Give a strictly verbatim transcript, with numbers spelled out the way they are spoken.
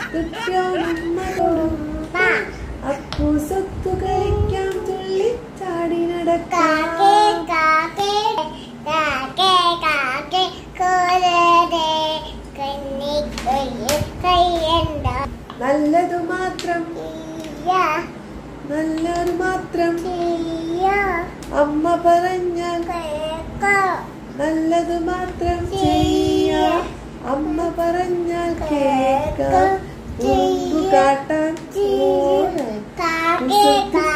അപ്പു സ്വത്തു കളിക്കാം തുള്ളി ചാടി നടക്കാം. നല്ലതു മാത്രം നല്ലതു മാത്രം അമ്മ പറഞ്ഞാൽ നല്ലതു മാത്രം ചെയ്യാം. അമ്മ പറഞ്ഞാൽ കേൾക്കാം. കാട്ടാൻ